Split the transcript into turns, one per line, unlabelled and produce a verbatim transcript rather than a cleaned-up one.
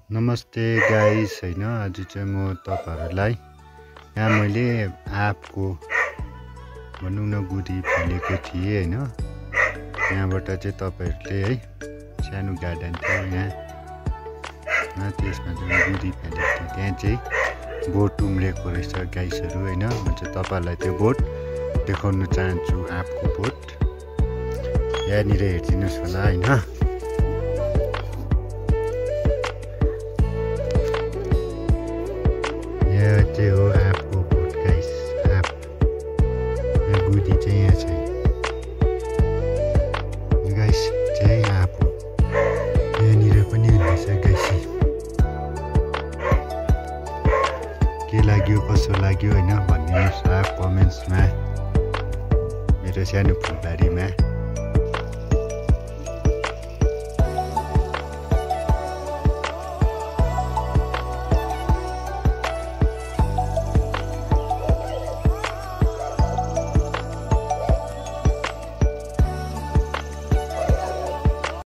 नमस्ते गाइस हैन आज चाहिँ म तपाईहरुलाई यहाँ मैले आँपको भनौं न गुदी फलेको थिए हैन यहाँबाट चाहिँ तपाईहरुले है सानो गार्डन थियो यहाँ न त्यसमा चाहिँ गुदी फलेको थियो त्यहाँ चाहिँ बोट उम्रेको रहेछ गाइसहरु हैन म चाहिँ तपाईहरुलाई त्यो बोट देखाउन चाहन्छु आँपको बोट यहाँनिर हेर्दिनुस् होला हैन चाहिँ हो आँपको बोट गाइस आँप यहाँ गुदी चाहिँ यहाँ छ गाइस चाहिँ आँप हो यहाँनिर पनि हुँदैछ गाइस के लाग्यो कसो लाग्यो हैन भनिदिनुस् कमेन्ट्समा मेरो सानो फुलबारीमा